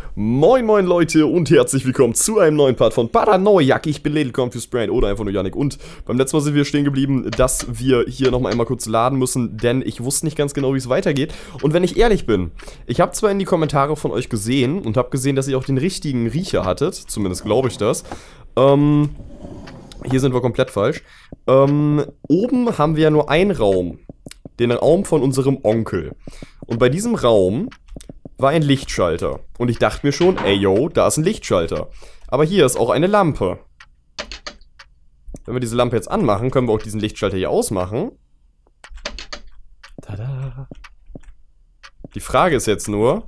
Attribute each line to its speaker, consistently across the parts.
Speaker 1: Moin moin Leute und herzlich willkommen zu einem neuen Part von Paranoiac. Ich bin Little Confused Brain oder einfach nur Yannick. Und beim letzten Mal sind wir stehen geblieben, dass wir hier nochmal einmal kurz laden müssen, denn ich wusste nicht ganz genau, wie es weitergeht. Und wenn ich ehrlich bin, ich habe zwar in die Kommentare von euch gesehen und habe gesehen, dass ihr auch den richtigen Riecher hattet, zumindest glaube ich das. Hier sind wir komplett falsch. Oben haben wir ja nur einen Raum. Den Raum von unserem Onkel. Und bei diesem Raum war ein Lichtschalter. Und ich dachte mir schon, ey yo, da ist ein Lichtschalter. Aber hier ist auch eine Lampe. Wenn wir diese Lampe jetzt anmachen, können wir auch diesen Lichtschalter hier ausmachen. Tada. Die Frage ist jetzt nur...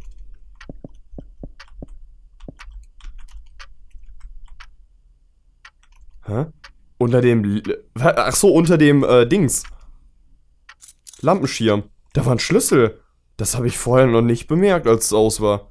Speaker 1: Hä? Unter dem... Ach so, unter dem, Dings. Lampenschirm. Da war ein Schlüssel. Das habe ich vorher noch nicht bemerkt, als es aus war.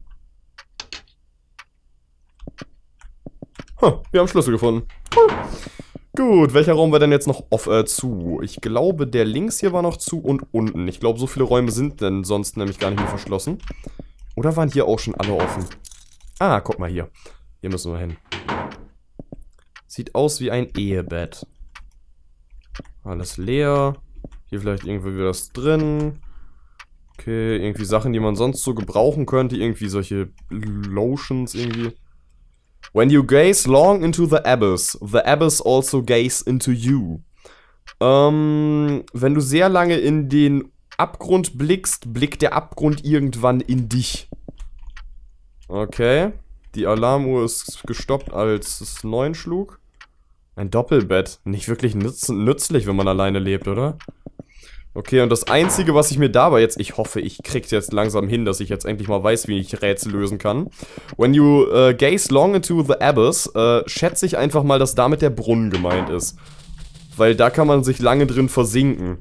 Speaker 1: Wir haben Schlüssel gefunden. Gut, welcher Raum war denn jetzt noch zu? Ich glaube, der links hier war noch zu und unten. Ich glaube, so viele Räume sind denn sonst nämlich gar nicht mehr verschlossen. Oder waren hier auch schon alle offen? Ah, guck mal hier. Hier müssen wir hin. Sieht aus wie ein Ehebett. Alles leer. Hier vielleicht irgendwie wieder was drin. Okay, irgendwie Sachen, die man sonst so gebrauchen könnte. Irgendwie solche Lotions irgendwie. When you gaze long into the abyss also gaze into you. Wenn du sehr lange in den Abgrund blickst, blickt der Abgrund irgendwann in dich. Okay. Die Alarmuhr ist gestoppt, als es 9 schlug. Ein Doppelbett. Nicht wirklich nützlich, wenn man alleine lebt, oder? Okay, und das Einzige, was ich mir dabei jetzt... Ich hoffe, ich krieg's jetzt langsam hin, dass ich jetzt endlich mal weiß, wie ich Rätsel lösen kann. When you gaze long into the abyss, schätze ich einfach mal, dass damit der Brunnen gemeint ist. Weil da kann man sich lange drin versinken.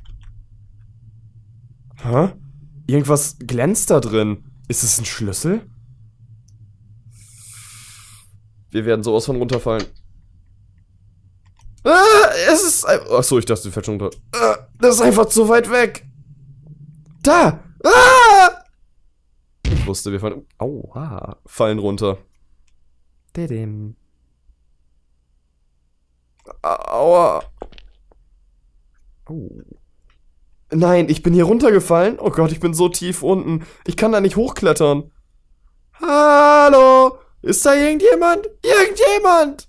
Speaker 1: Hä? Irgendwas glänzt da drin. Ist es ein Schlüssel? Wir werden sowas von runterfallen. Es ist... Achso, ich dachte, du fällst schon runter. Das ist einfach zu weit weg. Da! Ich wusste, wir fallen... Aua. Fallen runter. Didim. Aua. Oh. Nein, ich bin hier runtergefallen. Oh Gott, ich bin so tief unten. Ich kann da nicht hochklettern. Hallo? Ist da irgendjemand? Irgendjemand?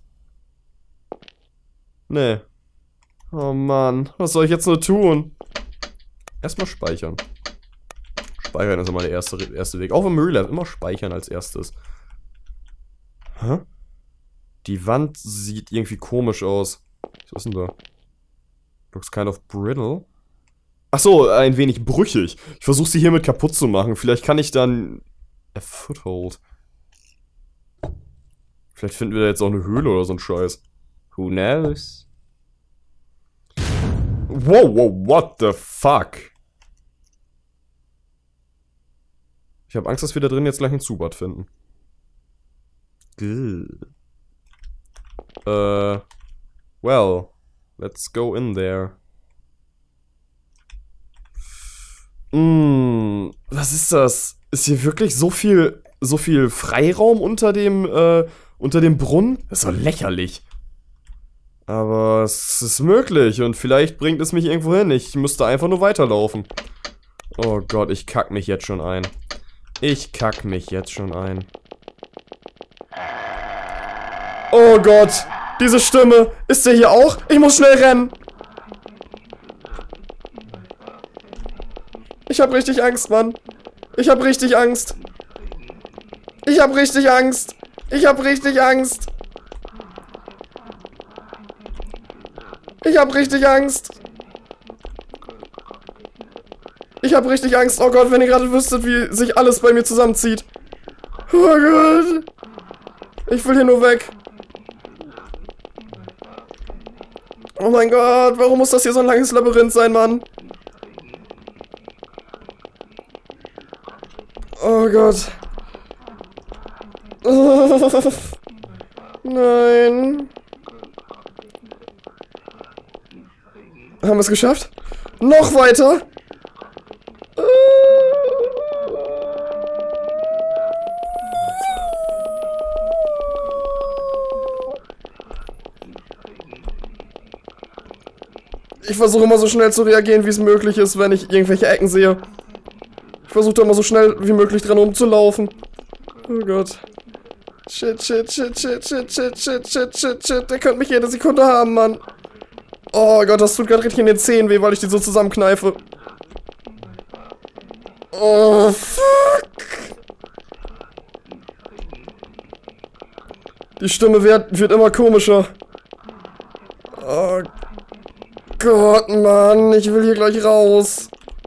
Speaker 1: Nee. Oh Mann, was soll ich jetzt nur tun? Erstmal speichern. Speichern ist immer der erste Weg. Auch im Müller immer speichern als erstes. Hä? Die Wand sieht irgendwie komisch aus. Was ist denn da? Looks kind of brittle. Ach so, ein wenig brüchig. Ich versuche sie hiermit kaputt zu machen. Vielleicht kann ich dann... A foothold. Vielleicht finden wir da jetzt auch eine Höhle oder so ein Scheiß. Who knows? Wow, what the fuck? Ich habe Angst, dass wir da drin jetzt gleich ein Zubat finden. Well, let's go in there. Was ist das? Ist hier wirklich so viel Freiraum unter dem Brunnen? Das ist doch lächerlich. Aber es ist möglich und vielleicht bringt es mich irgendwo hin. Ich müsste einfach nur weiterlaufen. Oh Gott, ich kack mich jetzt schon ein. Ich kack mich jetzt schon ein. Oh Gott, diese Stimme. Ist der hier auch? Ich muss schnell rennen. Ich hab richtig Angst, Mann. Ich hab richtig Angst. Ich hab richtig Angst. Ich hab richtig Angst. Ich hab richtig Angst. Ich hab richtig Angst. Oh Gott, wenn ihr gerade wüsstet, wie sich alles bei mir zusammenzieht. Oh Gott. Ich will hier nur weg. Oh mein Gott, warum muss das hier so ein langes Labyrinth sein, Mann? Oh Gott. Nein. Haben wir es geschafft? Noch weiter? Ich versuche immer so schnell zu reagieren, wie es möglich ist, wenn ich irgendwelche Ecken sehe. Ich versuche da immer so schnell wie möglich dran rumzulaufen. Oh Gott. Shit, shit, shit, shit, shit, shit, shit, shit, shit, shit. Der könnte mich jede Sekunde haben, Mann. Oh Gott, das tut gerade richtig in den Zähnen weh, weil ich die so zusammenkneife. Oh, fuck. Die Stimme wird immer komischer. Oh Gott, Mann, ich will hier gleich raus.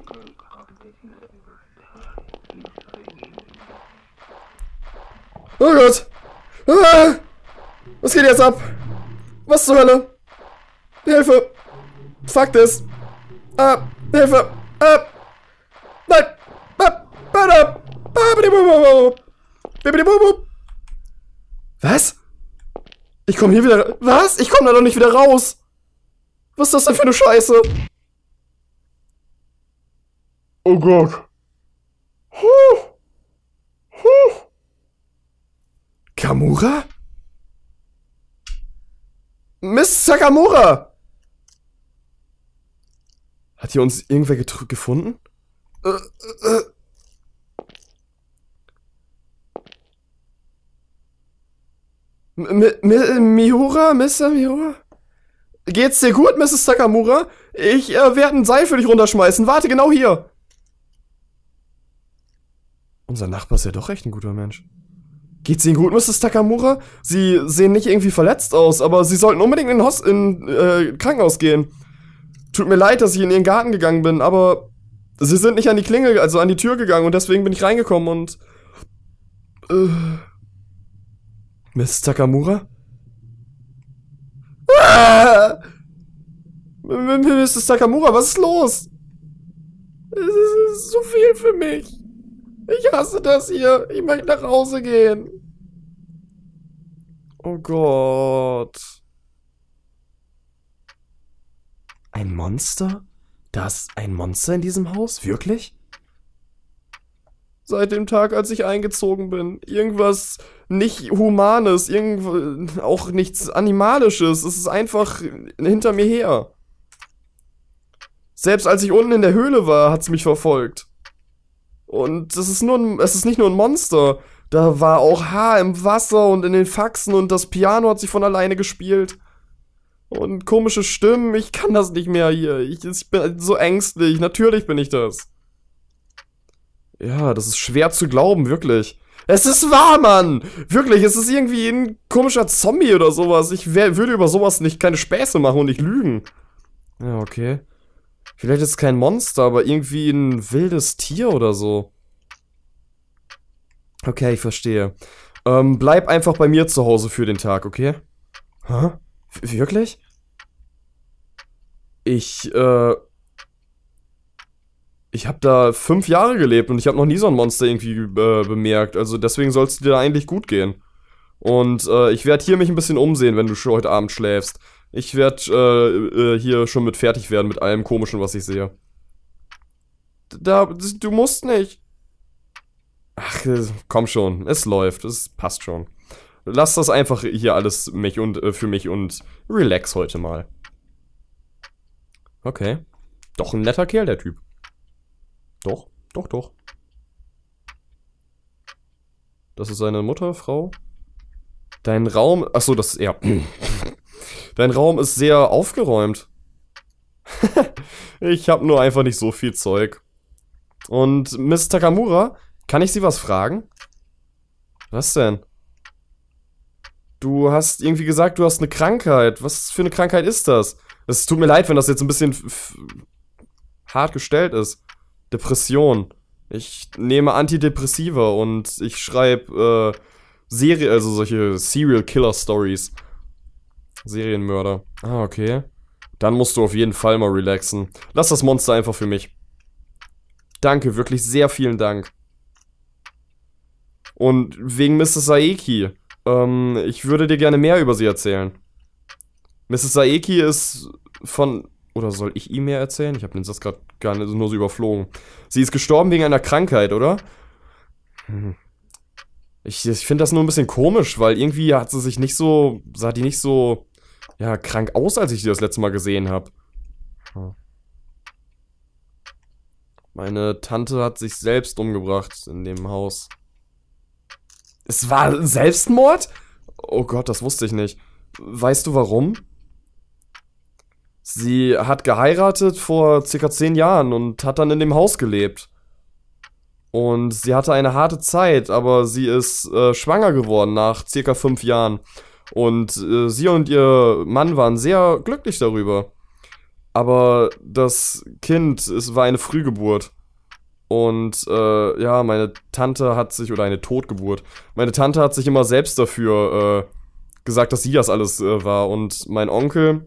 Speaker 1: Oh Gott. Ah, was geht jetzt ab? Was zur Hölle? Hilfe. Fuck this. Hilfe. Nein. Was? Ich komme hier wieder... Was? Ich komme da doch nicht wieder raus. Was ist das denn für eine Scheiße? Oh Gott. Kamura? Miss Sakamura! Hat hier uns irgendwer gefunden? Miura? Mr. Miura? Geht's dir gut, Mrs. Sakamura? Ich werde ein Seil für dich runterschmeißen. Warte genau hier. Unser Nachbar ist ja doch echt ein guter Mensch. Geht's Ihnen gut, Mrs. Takamura? Sie sehen nicht irgendwie verletzt aus, aber Sie sollten unbedingt in Krankenhaus gehen. Tut mir leid, dass ich in Ihren Garten gegangen bin, aber Sie sind nicht an die Klingel, also an die Tür gegangen und deswegen bin ich reingekommen und... Mrs. Takamura? Ah! Mrs. Takamura, was ist los? Es ist so viel für mich. Ich hasse das hier. Ich möchte nach Hause gehen. Oh Gott. Ein Monster? Da ist ein Monster in diesem Haus? Wirklich? Seit dem Tag, als ich eingezogen bin. Irgendwas nicht Humanes, auch nichts Animalisches. Es ist einfach hinter mir her. Selbst als ich unten in der Höhle war, hat es mich verfolgt. Und es ist nicht nur ein Monster. Da war auch Haar im Wasser und in den Faxen und das Piano hat sich von alleine gespielt. Und komische Stimmen, ich kann das nicht mehr hier. Ich bin so ängstlich, natürlich bin ich das. Ja, das ist schwer zu glauben, wirklich. Es ist wahr, Mann! Wirklich, es ist irgendwie ein komischer Zombie oder sowas. Ich würde über sowas keine Späße machen und nicht lügen. Ja, okay. Vielleicht ist es kein Monster, aber irgendwie ein wildes Tier oder so. Okay, ich verstehe. Bleib einfach bei mir zu Hause für den Tag, okay? Hä? Wirklich? Ich habe da 5 Jahre gelebt und ich habe noch nie so ein Monster irgendwie bemerkt. Also deswegen soll es dir da eigentlich gut gehen. Und ich werde hier mich ein bisschen umsehen, wenn du schon heute Abend schläfst. Ich werde hier schon mit fertig werden mit allem Komischen, was ich sehe. Du musst nicht. Ach, komm schon, es läuft, es passt schon. Lass das einfach hier alles für mich und relax heute mal. Okay. Doch ein netter Kerl, der Typ. Doch. Das ist seine Mutter, Frau. Dein Raum... Achso, das ist er. Dein Raum ist sehr aufgeräumt. Ich habe nur einfach nicht so viel Zeug. Und Miss Takamura, kann ich Sie was fragen? Was denn? Du hast irgendwie gesagt, du hast eine Krankheit. Was für eine Krankheit ist das? Es tut mir leid, wenn das jetzt ein bisschen hart gestellt ist. Depression. Ich nehme Antidepressiva und ich schreibe solche Serial Killer Stories. Serienmörder. Ah, okay. Dann musst du auf jeden Fall mal relaxen. Lass das Monster einfach für mich. Danke, wirklich sehr vielen Dank. Und wegen Mrs. Saeki. Ich würde dir gerne mehr über sie erzählen. Mrs. Saeki ist von... Oder soll ich ihm mehr erzählen? Ich habe den Satz gerade gar nicht nur so überflogen. Sie ist gestorben wegen einer Krankheit, oder? Ich finde das nur ein bisschen komisch, weil irgendwie sah die nicht so, ja, krank aus, als ich die das letzte Mal gesehen habe. Meine Tante hat sich selbst umgebracht in dem Haus. Es war Selbstmord? Oh Gott, das wusste ich nicht. Weißt du warum? Sie hat geheiratet vor circa 10 Jahren und hat dann in dem Haus gelebt. Und sie hatte eine harte Zeit, aber sie ist schwanger geworden nach circa 5 Jahren. Und sie und ihr Mann waren sehr glücklich darüber. Aber das Kind, es war eine Frühgeburt. Und ja, meine Tante hat sich, oder eine Totgeburt, meine Tante hat sich immer selbst dafür gesagt, dass sie das alles war. Und mein Onkel,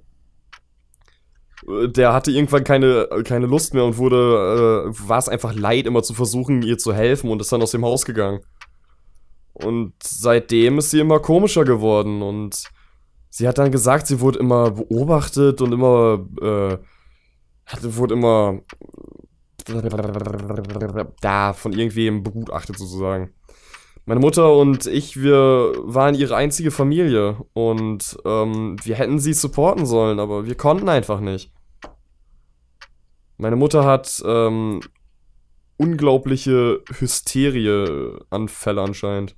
Speaker 1: der hatte irgendwann keine Lust mehr und war es einfach leid, immer zu versuchen, ihr zu helfen und ist dann aus dem Haus gegangen. Und seitdem ist sie immer komischer geworden und sie hat dann gesagt, sie wurde immer beobachtet und wurde immer von irgendwem begutachtet sozusagen. Meine Mutter und ich, wir waren ihre einzige Familie und wir hätten sie supporten sollen, aber wir konnten einfach nicht. Meine Mutter hat unglaubliche Hysterieanfälle anscheinend.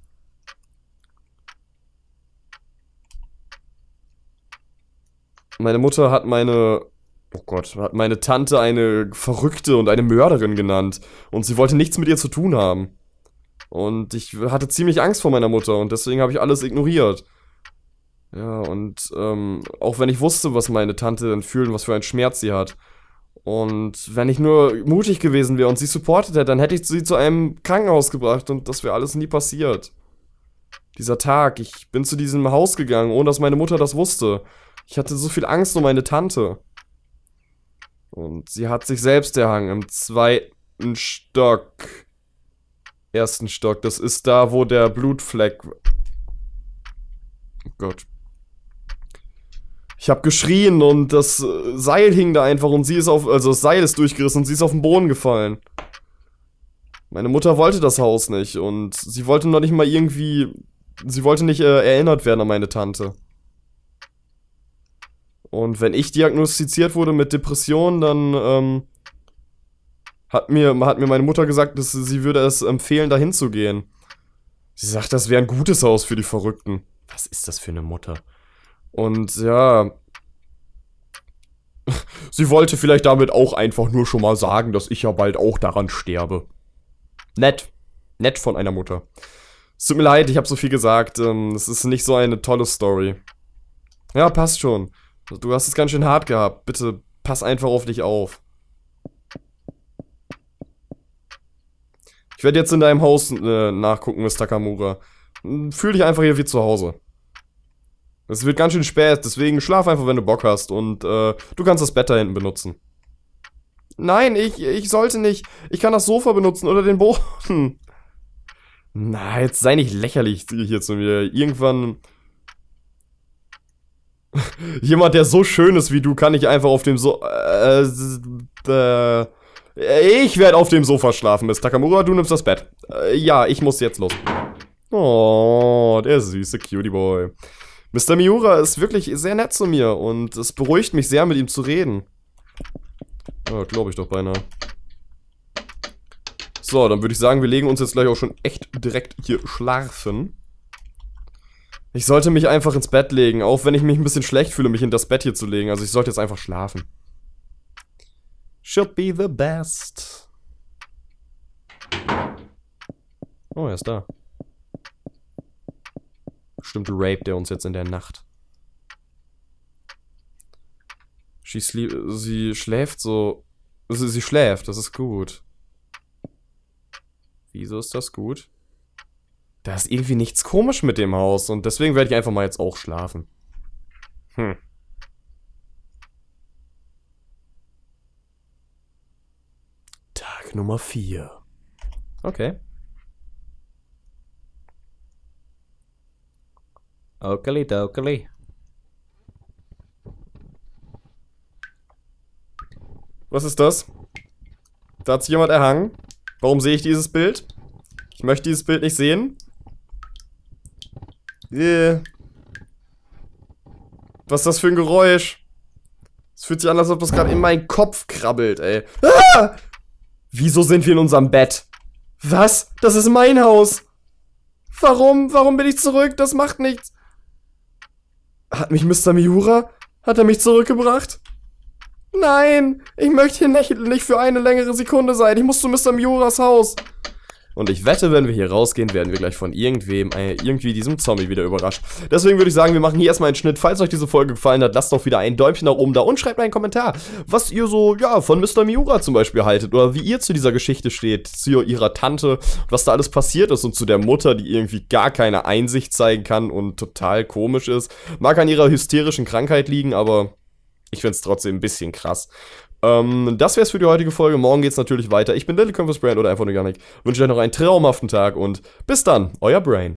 Speaker 1: Meine Mutter hat hat meine Tante eine Verrückte und eine Mörderin genannt. Und sie wollte nichts mit ihr zu tun haben. Und ich hatte ziemlich Angst vor meiner Mutter und deswegen habe ich alles ignoriert. Ja, und auch wenn ich wusste, was meine Tante dann fühlt und was für einen Schmerz sie hat. Und wenn ich nur mutig gewesen wäre und sie supportet hätte, dann hätte ich sie zu einem Krankenhaus gebracht und das wäre alles nie passiert. Dieser Tag, ich bin zu diesem Haus gegangen, ohne dass meine Mutter das wusste. Ich hatte so viel Angst um meine Tante. Und sie hat sich selbst erhangen im 2. Stock. 1. Stock, das ist da, wo der Blutfleck... Oh Gott. Ich hab geschrien und das Seil hing da einfach und also das Seil ist durchgerissen und sie ist auf den Boden gefallen. Meine Mutter wollte das Haus nicht und sie wollte noch nicht mal irgendwie... Sie wollte nicht erinnert werden an meine Tante. Und wenn ich diagnostiziert wurde mit Depressionen, dann hat mir meine Mutter gesagt, dass sie würde es empfehlen, dahin zu gehen. Sie sagt, das wäre ein gutes Haus für die Verrückten. Was ist das für eine Mutter? Und ja, sie wollte vielleicht damit auch einfach nur schon mal sagen, dass ich ja bald auch daran sterbe. Nett. Nett von einer Mutter. Es tut mir leid, ich habe so viel gesagt. Es ist nicht so eine tolle Story. Ja, passt schon. Du hast es ganz schön hart gehabt. Bitte pass einfach auf dich auf. Ich werde jetzt in deinem Haus nachgucken, Mr. Takamura. Fühl dich einfach hier wie zu Hause. Es wird ganz schön spät, deswegen schlaf einfach, wenn du Bock hast. Und du kannst das Bett da hinten benutzen. Nein, ich sollte nicht. Ich kann das Sofa benutzen oder den Boden. Na, jetzt sei nicht lächerlich hier zu mir. Irgendwann... Jemand, der so schön ist wie du, kann nicht einfach auf dem ich werde auf dem Sofa schlafen, Mr. Takamura, du nimmst das Bett. Ja, ich muss jetzt los. Oh, der süße Cutie Boy. Mr. Miura ist wirklich sehr nett zu mir und es beruhigt mich sehr, mit ihm zu reden. Ja, glaube ich doch beinahe. So, dann würde ich sagen, wir legen uns jetzt gleich auch schon echt direkt hier schlafen. Ich sollte mich einfach ins Bett legen, auch wenn ich mich ein bisschen schlecht fühle, mich in das Bett hier zu legen. Also ich sollte jetzt einfach schlafen. Should be the best. Oh, er ist da. Bestimmt raped er uns jetzt in der Nacht. Sie schläft so... Sie schläft, das ist gut. Wieso ist das gut? Da ist irgendwie nichts komisch mit dem Haus und deswegen werde ich einfach mal jetzt auch schlafen. Tag Nummer 4. Okay. Okali-dokali. Was ist das? Da hat sich jemand erhangen. Warum sehe ich dieses Bild? Ich möchte dieses Bild nicht sehen. Was ist das für ein Geräusch? Es fühlt sich an, als ob das gerade in meinen Kopf krabbelt, ey. Ah! Wieso sind wir in unserem Bett? Was? Das ist mein Haus. Warum? Warum bin ich zurück? Das macht nichts. Hat mich Mr. Miura? Hat er mich zurückgebracht? Nein, ich möchte hier nicht für eine längere Sekunde sein. Ich muss zu Mr. Miuras Haus. Und ich wette, wenn wir hier rausgehen, werden wir gleich von irgendwie diesem Zombie wieder überrascht. Deswegen würde ich sagen, wir machen hier erstmal einen Schnitt. Falls euch diese Folge gefallen hat, lasst doch wieder ein Däumchen nach oben da und schreibt einen Kommentar, was ihr so, ja, von Mr. Miura zum Beispiel haltet. Oder wie ihr zu dieser Geschichte steht, zu ihrer Tante, was da alles passiert ist und zu der Mutter, die irgendwie gar keine Einsicht zeigen kann und total komisch ist. Mag an ihrer hysterischen Krankheit liegen, aber ich finde es trotzdem ein bisschen krass. Das wär's für die heutige Folge. Morgen geht's natürlich weiter. Ich bin Little Compass Brand oder einfach nur gar nicht. Wünsche euch noch einen traumhaften Tag und bis dann, euer Brain.